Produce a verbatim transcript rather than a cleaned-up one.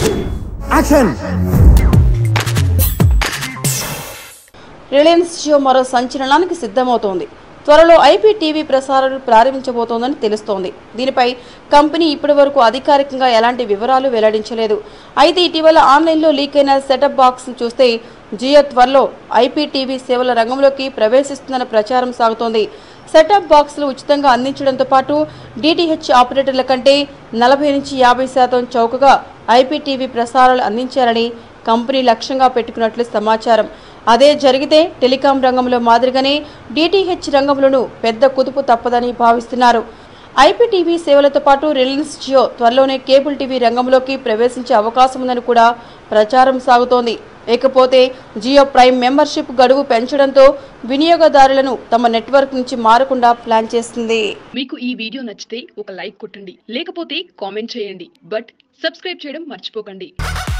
Action. Reliance Jio మరో సంచలనానికి సిద్ధమవుతోంది. త్వరలో ఐపీటీవీ ప్రసారాలు ప్రారంభించబోతోందని తెలుస్తోంది. దీనిపై కంపెనీ ఇప్పటి వరకు అధికారికంగా ఎలాంటి వివరాలు వెల్లడించలేదు. అయితే ఇటీవల ఆన్లైన్లో లీక్ అయిన సెటప్ బాక్స్ చూస్తే జియో త్వరలో ఐపీటీవీ సేవల రంగంలోకి ప్రవేశిస్తుందన్న ప్రచారం సాగుతోంది. సెటప్ బాక్సులు ఉచితంగా అందించడంతో పాటు డీటీహెచ్ ఆపరేటర్ల కంటే నలభై నుంచి యాభై శాతం చౌకగా ఐపీటీవీ ప్రసారాలు అందించాలని కంపెనీ లక్ష్యంగా పెట్టుకున్నట్లు సమాచారం. అదే జరిగితే టెలికాం రంగంలో మాదిరిగానే డీటీహెచ్ రంగంలోనూ పెద్ద కుదుపు తప్పదని భావిస్తున్నారు. ఐపీటీవీ సేవలతో పాటు రిలయన్స్ జియో త్వరలోనే కేబుల్ టీవీ రంగంలోకి ప్రవేశించే అవకాశం ఉందని కూడా ప్రచారం సాగుతోంది. ఇకపోతే జియో ప్రైమ్ మెంబర్షిప్ గడువు పెంచడంతో వినియోగదారులను తమ నెట్వర్క్ నుంచి మారకుండా ప్లాన్ చేస్తుంది. మీకు ఈ వీడియో నచ్చితే ఒక లైక్ కొట్టండి, లేకపోతే కామెంట్ చేయండి. బట్ సబ్స్క్రైబ్ చేయడం మర్చిపోకండి.